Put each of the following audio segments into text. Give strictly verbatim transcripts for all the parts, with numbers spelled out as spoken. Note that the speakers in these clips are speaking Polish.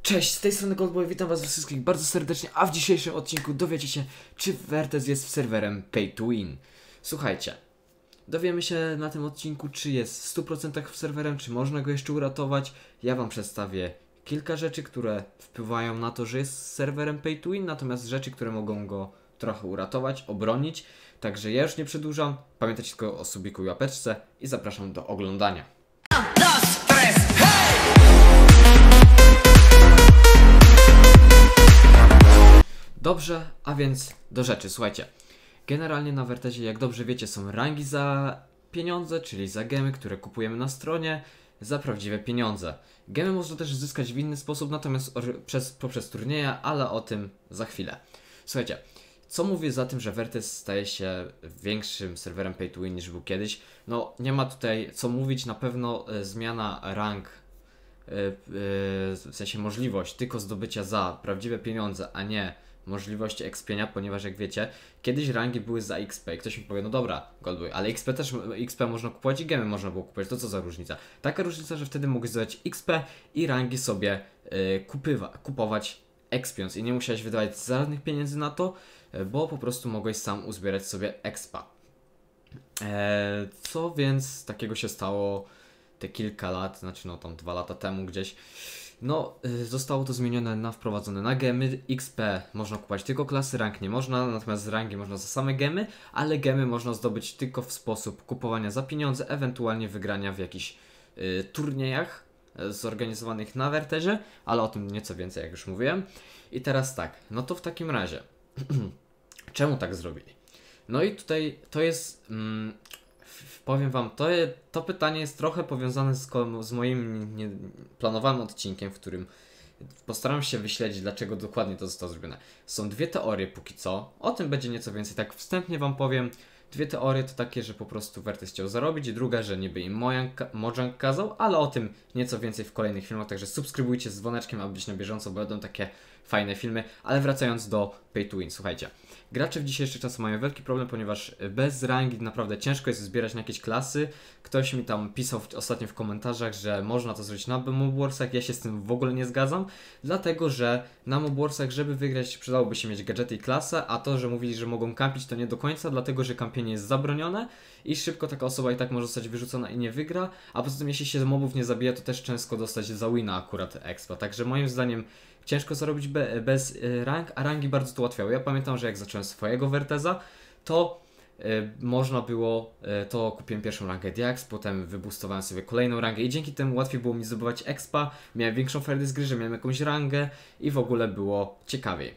Cześć, z tej strony Goldboy, witam was wszystkich bardzo serdecznie, a w dzisiejszym odcinku dowiecie się, czy Vertez jest serwerem Pay to Win. Słuchajcie, dowiemy się na tym odcinku, czy jest w stu procentach serwerem, czy można go jeszcze uratować. Ja wam przedstawię kilka rzeczy, które wpływają na to, że jest serwerem Pay to Win, natomiast rzeczy, które mogą go trochę uratować, obronić. Także ja już nie przedłużam, pamiętajcie tylko o subiku i łapeczce i zapraszam do oglądania. Dobrze, a więc do rzeczy, słuchajcie. Generalnie na Vertezie, jak dobrze wiecie, są rangi za pieniądze, czyli za gemy, które kupujemy na stronie, za prawdziwe pieniądze. Gemy można też zyskać w inny sposób, natomiast przez, poprzez turnieje, ale o tym za chwilę. Słuchajcie, co mówię za tym, że Vertez staje się większym serwerem Pay to Win niż był kiedyś? No, nie ma tutaj co mówić, na pewno e, zmiana rank, e, e, w sensie możliwość tylko zdobycia za prawdziwe pieniądze, a nie możliwości expienia, ponieważ jak wiecie, kiedyś rangi były za X P i ktoś mi powie, no dobra, Goldboy, ale X P też, X P można kupować i gemy można było kupować, to co za różnica? Taka różnica, że wtedy mogłeś zdobyć X P i rangi sobie y, kupywa, kupować expiąc i nie musiałeś wydawać żadnych pieniędzy na to, y, bo po prostu mogłeś sam uzbierać sobie expa. E, co więc takiego się stało te kilka lat, znaczy no tam dwa lata temu gdzieś. No, y, zostało to zmienione na wprowadzone na gemy. X P można kupować tylko klasy, rank nie można, natomiast z rangi można za same gemy, ale gemy można zdobyć tylko w sposób kupowania za pieniądze, ewentualnie wygrania w jakichś y, turniejach y, zorganizowanych na Vertezie, ale o tym nieco więcej, jak już mówiłem. I teraz tak, no to w takim razie, czemu tak zrobili? No i tutaj to jest... Mm, Powiem wam, to, to pytanie jest trochę powiązane z, z moim nie, planowanym odcinkiem, w którym postaram się wyśledzić, dlaczego dokładnie to zostało zrobione. Są dwie teorie póki co, o tym będzie nieco więcej, tak wstępnie wam powiem. Dwie teorie to takie, że po prostu Vertez chciał zarobić, druga, że niby im Mojang kazał, ale o tym nieco więcej w kolejnych filmach, także subskrybujcie z dzwoneczkiem, aby być na bieżąco, bo będą takie fajne filmy. Ale wracając do Pay to Win, słuchajcie. Gracze w dzisiejszych czasach mają wielki problem, ponieważ bez rangi naprawdę ciężko jest zbierać na jakieś klasy. Ktoś mi tam pisał w, ostatnio w komentarzach, że można to zrobić na Mobwarsach. Ja się z tym w ogóle nie zgadzam, dlatego że na Mobwarsach, żeby wygrać, przydałoby się mieć gadżety i klasę, a to, że mówili, że mogą kampić, to nie do końca, dlatego że kampienie jest zabronione i szybko taka osoba i tak może zostać wyrzucona i nie wygra, a poza tym jeśli się mobów nie zabija, to też ciężko dostać za wina akurat expa, także moim zdaniem ciężko zarobić be, bez y, rank, a rangi bardzo to ułatwiały. Ja pamiętam, że jak zacząłem swojego Verteza, to y, można było, y, to kupiłem pierwszą rangę Diax, potem wybustowałem sobie kolejną rangę i dzięki temu łatwiej było mi zdobywać expa, miałem większą frajdę z gry, że miałem jakąś rangę i w ogóle było ciekawiej.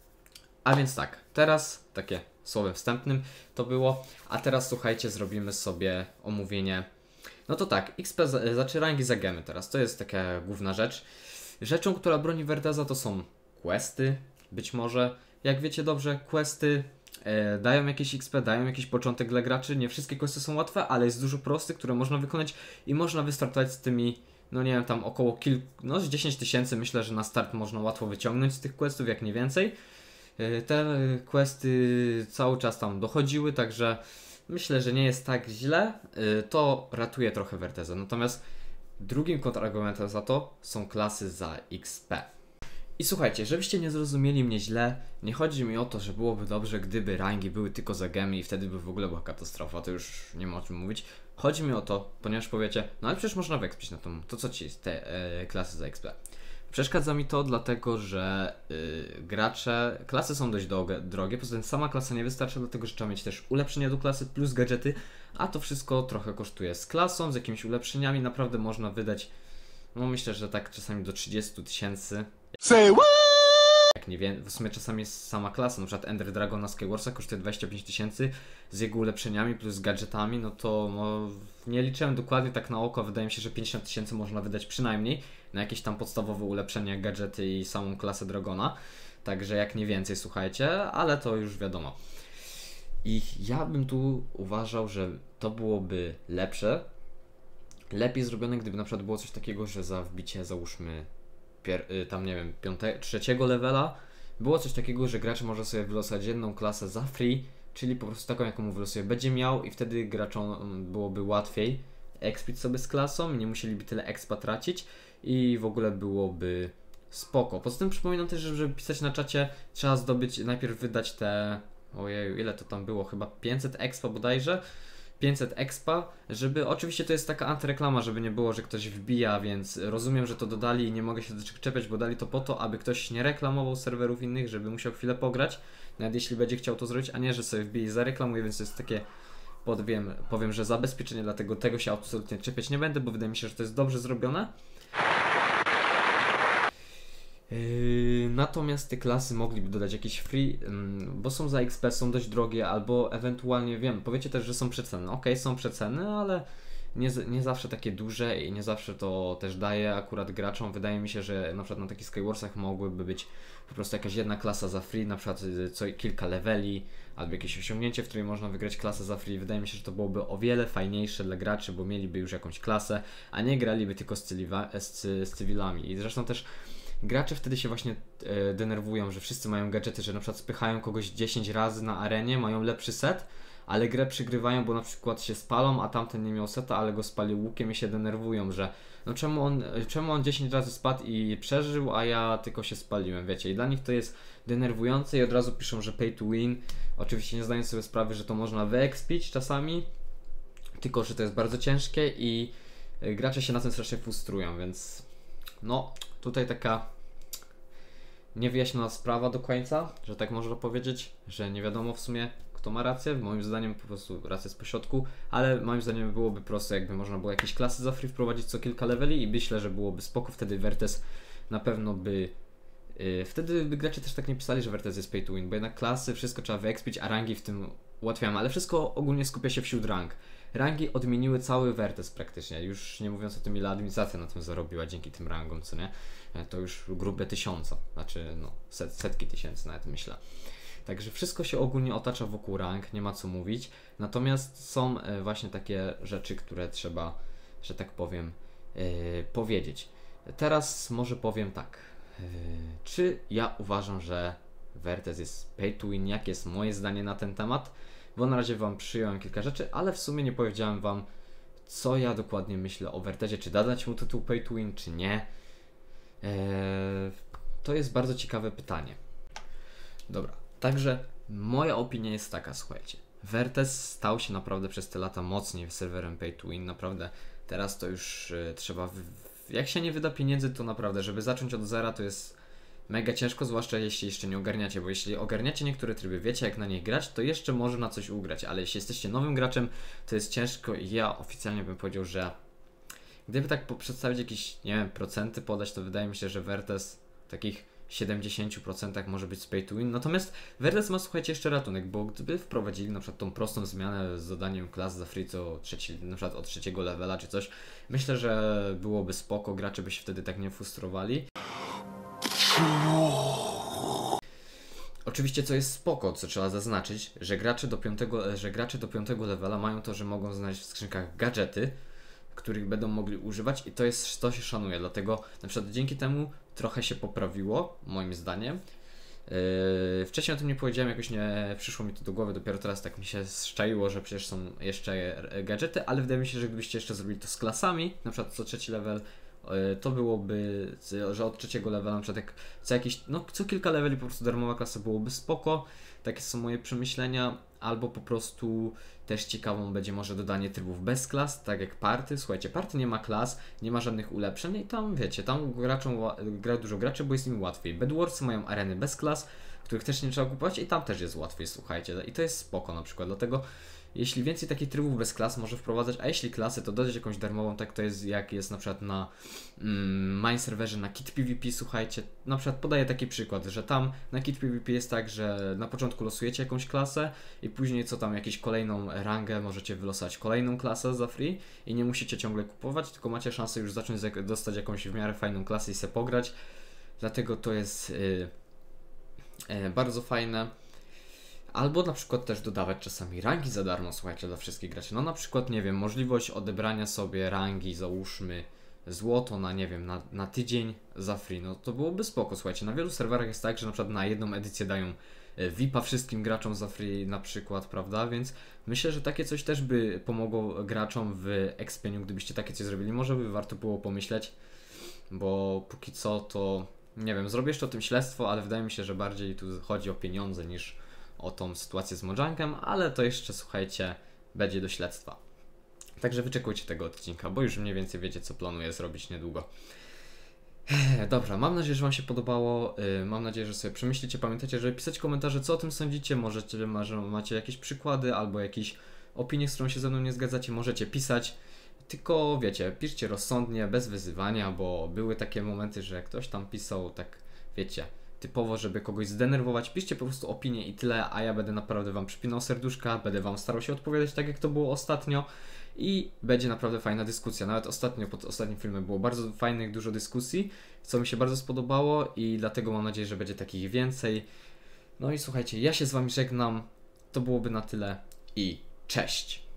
A więc tak, teraz takie słowem wstępnym to było, a teraz słuchajcie, zrobimy sobie omówienie. No to tak, X P, za, znaczy rangi za gemy teraz, to jest taka główna rzecz. Rzeczą, która broni Verteza, to są questy, być może. Jak wiecie dobrze, questy e, dają jakieś X P, dają jakiś początek dla graczy. Nie wszystkie questy są łatwe, ale jest dużo prostych, które można wykonać i można wystartować z tymi, no nie wiem, tam około kilku, no z dziesięć tysięcy myślę, że na start można łatwo wyciągnąć z tych questów, jak nie więcej. E, te questy cały czas tam dochodziły, także myślę, że nie jest tak źle. E, to ratuje trochę Verteza. Natomiast drugim kontrargumentem za to są klasy za X P. I słuchajcie, żebyście nie zrozumieli mnie źle, nie chodzi mi o to, że byłoby dobrze, gdyby rangi były tylko za gemy i wtedy by w ogóle była katastrofa, to już nie ma o czym mówić. Chodzi mi o to, ponieważ powiecie, no ale przecież można wekspić na tą, to co ci jest te e, klasy za X P. Przeszkadza mi to dlatego, że yy, gracze, klasy są dość drogie, poza tym sama klasa nie wystarcza, dlatego że trzeba mieć też ulepszenia do klasy plus gadżety, a to wszystko trochę kosztuje z klasą, z jakimiś ulepszeniami, naprawdę można wydać, no myślę, że tak czasami do trzydziestu tysięcy. Jak nie wiem, w sumie czasami jest sama klasa, na przykład Ender Dragon na Skywarsach kosztuje dwadzieścia pięć tysięcy z jego ulepszeniami plus gadżetami, no to no, nie liczyłem dokładnie tak na oko, wydaje mi się, że pięćdziesiąt tysięcy można wydać przynajmniej na jakieś tam podstawowe ulepszenia, gadżety i samą klasę Dragona, także jak nie więcej, słuchajcie, ale to już wiadomo. I ja bym tu uważał, że to byłoby lepsze, lepiej zrobione, gdyby na przykład było coś takiego, że za wbicie załóżmy Pier, tam nie wiem, piąte, trzeciego levela, było coś takiego, że gracz może sobie wylosować jedną klasę za free, czyli po prostu taką, jaką mu wylosuje, będzie miał i wtedy graczom byłoby łatwiej expić sobie z klasą, nie musieliby tyle expa tracić i w ogóle byłoby spoko. Poza tym przypominam też, że żeby pisać na czacie trzeba zdobyć, najpierw wydać te, ojej, ile to tam było, chyba pięćset expa bodajże, pięćset expa, żeby, oczywiście to jest taka antyreklama, żeby nie było, że ktoś wbija, więc rozumiem, że to dodali i nie mogę się doczepiać, bo dali to po to, aby ktoś nie reklamował serwerów innych, żeby musiał chwilę pograć, nawet jeśli będzie chciał to zrobić, a nie, że sobie wbije i zareklamuje, więc to jest takie, podwiem, powiem, że zabezpieczenie, dlatego tego się absolutnie czepiać nie będę, bo wydaje mi się, że to jest dobrze zrobione. Yy, natomiast te klasy mogliby dodać jakieś free, yy, bo są za X P, są dość drogie, albo ewentualnie, wiem, powiecie też, że są przeceny. Ok, są przeceny, ale nie, nie zawsze takie duże i nie zawsze to też daje akurat graczom. Wydaje mi się, że na przykład na takich Skywarsach mogłyby być po prostu jakaś jedna klasa za free, na przykład co kilka leveli, albo jakieś osiągnięcie, w której można wygrać klasę za free. Wydaje mi się, że to byłoby o wiele fajniejsze dla graczy, bo mieliby już jakąś klasę, a nie graliby tylko z, cyliwa, z, z cywilami. I zresztą też gracze wtedy się właśnie e, denerwują, że wszyscy mają gadżety, że na przykład spychają kogoś dziesięć razy na arenie, mają lepszy set, ale grę przygrywają, bo na przykład się spalą, a tamten nie miał seta, ale go spalił łukiem i się denerwują, że no czemu on, czemu on dziesięć razy spadł i przeżył, a ja tylko się spaliłem, wiecie. I dla nich to jest denerwujące i od razu piszą, że pay to win. Oczywiście nie zdając sobie sprawy, że to można wyekspić czasami, tylko że to jest bardzo ciężkie i gracze się na tym strasznie frustrują, więc no tutaj taka niewyjaśniona sprawa do końca, że tak można powiedzieć, że nie wiadomo w sumie kto ma rację. Moim zdaniem po prostu racja jest pośrodku, ale moim zdaniem byłoby prosto, jakby można było jakieś klasy za free wprowadzić co kilka leveli i myślę, że byłoby spoko. Wtedy Vertes na pewno by yy, wtedy by gracze też tak nie pisali, że Vertes jest pay to win, bo jednak klasy, wszystko trzeba wyekspić, a rangi w tym ułatwiają, ale wszystko ogólnie skupia się wśród rank. Rangi odmieniły cały Vertes praktycznie, już nie mówiąc o tym, ile administracja na tym zarobiła dzięki tym rangom, co nie? To już grube tysiąca, znaczy no set, setki tysięcy nawet myślę. Także wszystko się ogólnie otacza wokół rank, nie ma co mówić. Natomiast są e, właśnie takie rzeczy, które trzeba, że tak powiem, e, powiedzieć. Teraz może powiem tak. E, czy ja uważam, że Vertes jest pay to win? Jakie jest moje zdanie na ten temat? Bo na razie wam przyjąłem kilka rzeczy, ale w sumie nie powiedziałem wam, co ja dokładnie myślę o Vertesie. Czy dodać mu tytuł pay to win, czy nie? Eee, to jest bardzo ciekawe pytanie. Dobra, także moja opinia jest taka, słuchajcie. Vertes stał się naprawdę przez te lata mocniej serwerem pay to win. Naprawdę teraz to już e, trzeba... W, jak się nie wyda pieniędzy, to naprawdę, żeby zacząć od zera, to jest mega ciężko, zwłaszcza jeśli jeszcze nie ogarniacie, bo jeśli ogarniacie niektóre tryby, wiecie jak na nich grać, to jeszcze może na coś ugrać, ale jeśli jesteście nowym graczem, to jest ciężko i ja oficjalnie bym powiedział, że gdyby tak przedstawić jakieś, nie wiem, procenty podać, to wydaje mi się, że Vertes w takich siedemdziesiąt procent może być z pay to win. Natomiast Vertes ma, słuchajcie, jeszcze ratunek, bo gdyby wprowadzili na przykład tą prostą zmianę z dodaniem klas za free co trzeci, na przykład od trzeciego levela czy coś, myślę, że byłoby spoko, gracze by się wtedy tak nie frustrowali. Oczywiście co jest spoko, co trzeba zaznaczyć, że gracze do piątego, że gracze do piątego levela mają to, że mogą znaleźć w skrzynkach gadżety, których będą mogli używać i to jest, to się szanuje, dlatego na przykład dzięki temu trochę się poprawiło, moim zdaniem. Yy, wcześniej o tym nie powiedziałem, jakoś nie przyszło mi to do głowy, dopiero teraz tak mi się szczaiło, że przecież są jeszcze gadżety, ale wydaje mi się, że gdybyście jeszcze zrobili to z klasami, na przykład co trzeci level, yy, to byłoby, że od trzeciego levela na przykład jak co jakiś, no co kilka leveli po prostu darmowa klasa byłoby spoko. Takie są moje przemyślenia, albo po prostu też ciekawą będzie może dodanie trybów bez klas, tak jak party. Słuchajcie, party nie ma klas, nie ma żadnych ulepszeń i tam wiecie, tam graczom, gra dużo graczy, bo jest im łatwiej. Bedwarsy mają areny bez klas, których też nie trzeba kupować i tam też jest łatwiej, słuchajcie. I to jest spoko na przykład, dlatego jeśli więcej takich trybów bez klas może wprowadzać, a jeśli klasy, to dodać jakąś darmową, tak to jest jak jest na przykład na mm, main serwerze na Kit PvP, słuchajcie, na przykład podaję taki przykład, że tam na Kit PvP jest tak, że na początku losujecie jakąś klasę i później co tam, jakąś kolejną rangę możecie wylosować kolejną klasę za free i nie musicie ciągle kupować, tylko macie szansę już zacząć dostać jakąś w miarę fajną klasę i se pograć, dlatego to jest yy, yy, bardzo fajne. Albo na przykład też dodawać czasami rangi za darmo, słuchajcie, dla wszystkich graczy. No na przykład, nie wiem, możliwość odebrania sobie rangi, załóżmy złoto na, nie wiem, na, na tydzień za free. No to byłoby spoko, słuchajcie. Na wielu serwerach jest tak, że na przykład na jedną edycję dają V I P-a wszystkim graczom za free na przykład, prawda? Więc myślę, że takie coś też by pomogło graczom w expieniu, gdybyście takie coś zrobili. Może by warto było pomyśleć, bo póki co to nie wiem, zrobię jeszcze o tym śledztwo, ale wydaje mi się, że bardziej tu chodzi o pieniądze niż o tą sytuację z Mojangiem, ale to jeszcze, słuchajcie, będzie do śledztwa. Także wyczekujcie tego odcinka, bo już mniej więcej wiecie, co planuję zrobić niedługo. Dobra, mam nadzieję, że Wam się podobało. Yy, mam nadzieję, że sobie przemyślicie. Pamiętajcie, żeby pisać komentarze, co o tym sądzicie. Możecie, może macie jakieś przykłady albo jakieś opinie, z którą się ze mną nie zgadzacie, możecie pisać. Tylko wiecie, piszcie rozsądnie, bez wyzywania, bo były takie momenty, że ktoś tam pisał tak, wiecie, typowo, żeby kogoś zdenerwować. Piszcie po prostu opinię i tyle, a ja będę naprawdę Wam przypinał serduszka, będę Wam starał się odpowiadać tak, jak to było ostatnio. I będzie naprawdę fajna dyskusja. Nawet ostatnio, pod ostatnim filmem było bardzo fajnych, dużo dyskusji, co mi się bardzo spodobało i dlatego mam nadzieję, że będzie takich więcej. No i słuchajcie, ja się z Wami żegnam. To byłoby na tyle i cześć!